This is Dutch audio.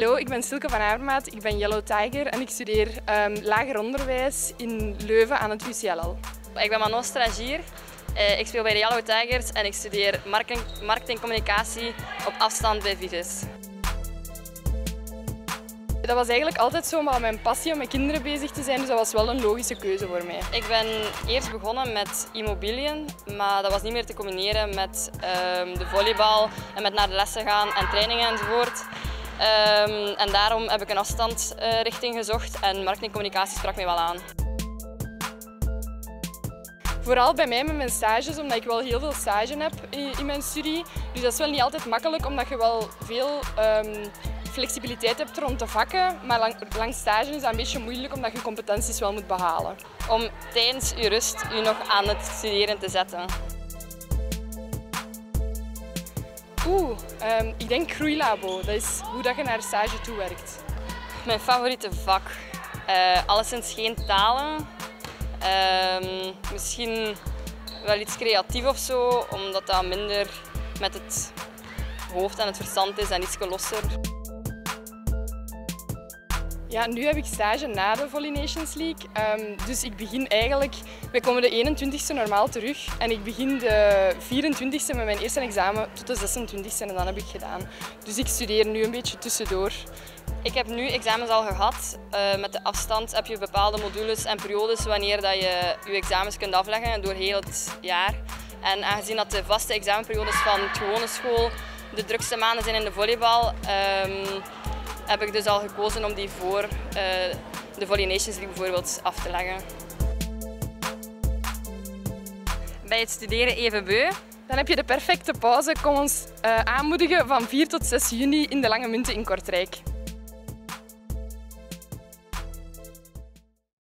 Hallo, ik ben Silke van Avermaat, ik ben Yellow Tiger en ik studeer lager onderwijs in Leuven aan het UCLL. Ik ben Manon Stragier, ik speel bij de Yellow Tigers en ik studeer marketing en communicatie op afstand bij Vives. Dat was eigenlijk altijd zo mijn passie om met kinderen bezig te zijn, dus dat was wel een logische keuze voor mij. Ik ben eerst begonnen met immobiliën, maar dat was niet meer te combineren met de volleybal en met naar de lessen gaan en trainingen enzovoort. En daarom heb ik een afstandsrichting gezocht en marketing en communicatie sprak mij wel aan. Vooral bij mij met mijn stages, omdat ik wel heel veel stage heb in mijn studie. Dus dat is wel niet altijd makkelijk, omdat je wel veel flexibiliteit hebt rond de vakken. Maar langs stage is dat een beetje moeilijk, omdat je competenties wel moet behalen. Om tijdens je rust je nog aan het studeren te zetten. Ik denk groeilabo. Dat is hoe je naar stage toe werkt. Mijn favoriete vak? Alleszins geen talen. Misschien wel iets creatief of zo, omdat dat minder met het hoofd en het verstand is en iets losser. Ja, nu heb ik stage na de Volley Nations League. Dus ik begin eigenlijk, wij komen de 21ste normaal terug en ik begin de 24ste met mijn eerste examen tot de 26ste en dan heb ik gedaan. Dus ik studeer nu een beetje tussendoor. Ik heb nu examens al gehad. Met de afstand heb je bepaalde modules en periodes wanneer dat je je examens kunt afleggen door heel het jaar. En aangezien dat de vaste examenperiodes van de gewone school de drukste maanden zijn in de volleybal, heb ik dus al gekozen om die voor de Volley Nations League bijvoorbeeld af te leggen. Bij het studeren even beu. Dan heb je de perfecte pauze. Kom ons aanmoedigen van 4 tot 6 juni in de Lange Munten in Kortrijk.